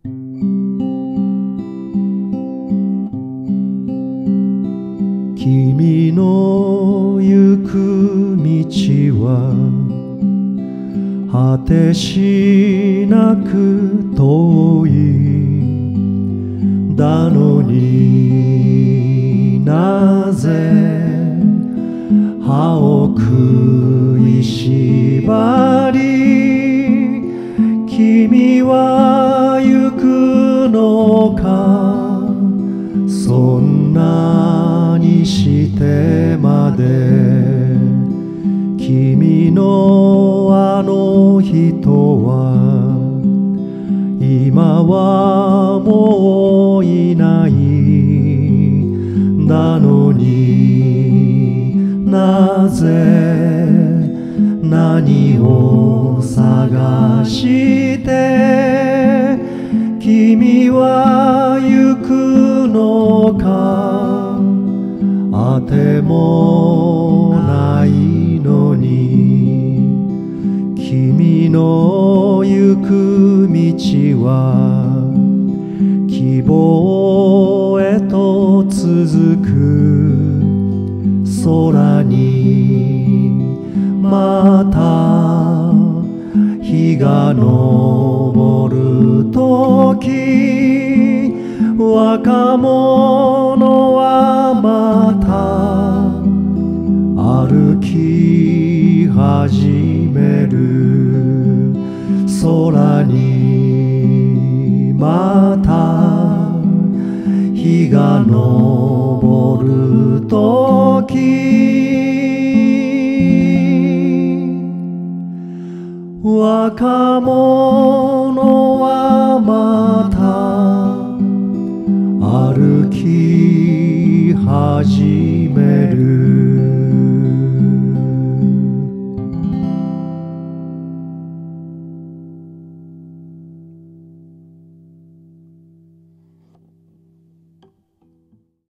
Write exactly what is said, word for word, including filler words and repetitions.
君の行く道は果てしなく遠いだのに、なぜ歯を食いしばり君は行くのか、そんなにしてまで君のあの人は今はもういないだのに、なぜ何を探して君は行くのか、あてもないのに。君の行く道は希望へと続く空に、また日が昇るとき若者はまた歩き始める、空にまた日が昇るとき、若者はまた歩き始める。